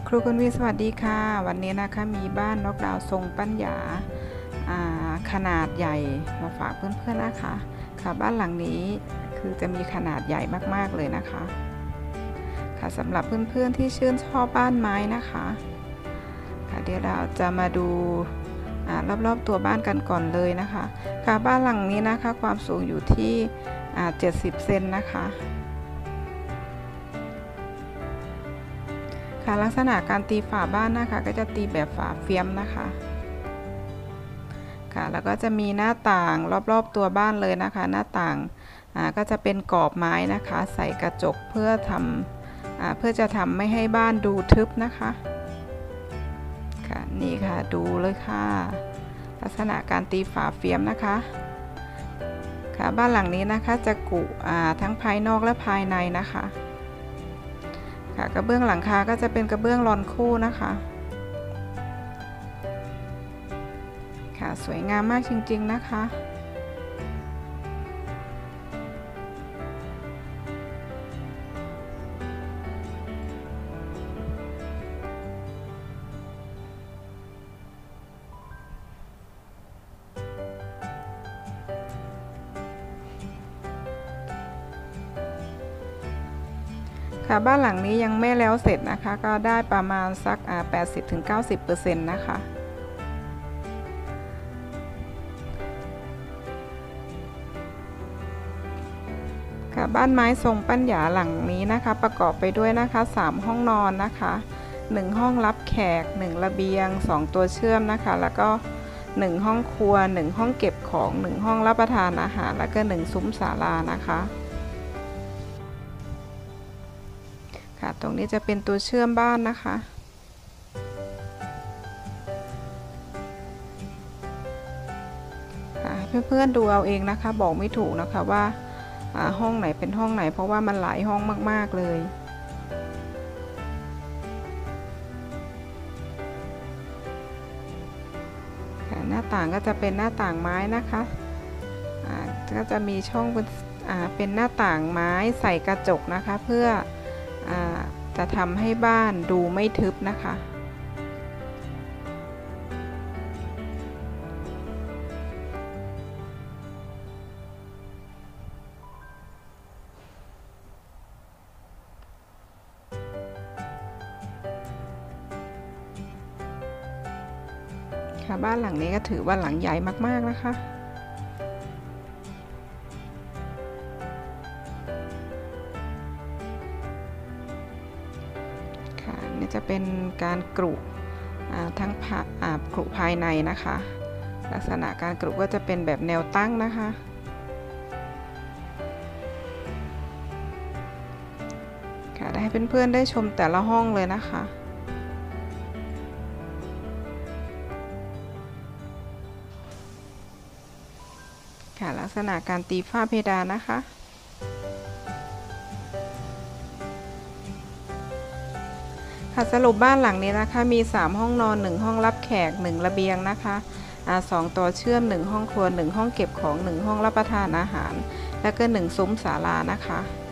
ครูคุณวีสวัสดีค่ะวันนี้นะคะมีบ้านนกดาวทรงปัญญาขนาดใหญ่มาฝากเพื่อนๆนะคะค่ะบ้านหลังนี้คือจะมีขนาดใหญ่มากๆเลยนะคะค่ะสำหรับเพื่อนๆที่ชื่นชอบบ้านไม้นะคะค่ะเดี๋ยวเราจะมาดูรอบๆตัวบ้านกันก่อนเลยนะคะค่ะบ้านหลังนี้นะคะความสูงอยู่ที่70 เซนนะคะค่ะลักษณะการตีฝาบ้านนะคะก็จะตีแบบฝาเฟียมนะคะค่ะแล้วก็จะมีหน้าต่างรอบๆตัวบ้านเลยนะคะหน้าต่างก็จะเป็นกรอบไม้นะคะใส่กระจกเพื่อจะทำไม่ให้บ้านดูทึบนะคะค่ะนี่ค่ะดูเลยค่ะลักษณะการตีฝาเฟียมนะคะค่ะบ้านหลังนี้นะคะจะกุทั้งภายนอกและภายในนะคะค่ะกระเบื้องหลังคาก็จะเป็นกระเบื้องลอนคู่นะคะค่ะสวยงามมากจริงๆนะคะค่ะบ้านหลังนี้ยังไม่แล้วเสร็จนะคะก็ได้ประมาณสัก80-90% นะคะค่ะบ้านไม้ทรงปัญญาหลังนี้นะคะประกอบไปด้วยนะคะ3 ห้องนอนนะคะ1 ห้องรับแขก1 ระเบียง2 ตัวเชื่อมนะคะแล้วก็1 ห้องครัว1 ห้องเก็บของ1 ห้องรับประทานอาหารแล้วก็1 ซุ้มศาลานะคะค่ะตรงนี้จะเป็นตัวเชื่อมบ้านนะคะเพื่อนๆดูเอาเองนะคะบอกไม่ถูกนะคะว่าห้องไหนเป็นห้องไหนเพราะว่ามันหลายห้องมากๆเลยค่ะหน้าต่างก็จะเป็นหน้าต่างไม้นะคะก็จะมีช่องเป็นหน้าต่างไม้ใส่กระจกนะคะเพื่อจะทำให้บ้านดูไม่ทึบนะคะค่ะบ้านหลังนี้ก็ถือว่าหลังใหญ่มากๆนะคะค่ะนี่จะเป็นการกรุทั้งกรุภายในนะคะลักษณะการกรุก็จะเป็นแบบแนวตั้งนะคะค่ะได้ให้เพื่อนๆได้ชมแต่ละห้องเลยนะคะค่ะลักษณะการตีฝ้าเพดานนะคะค่ะสรุปบ้านหลังนี้นะคะมี3 ห้องนอน1 ห้องรับแขก1 ระเบียงนะคะ2 ตัวเชื่อม1 ห้องครัว1 ห้องเก็บของ1 ห้องรับประทานอาหารและก็1 ซุ้มศาลานะคะ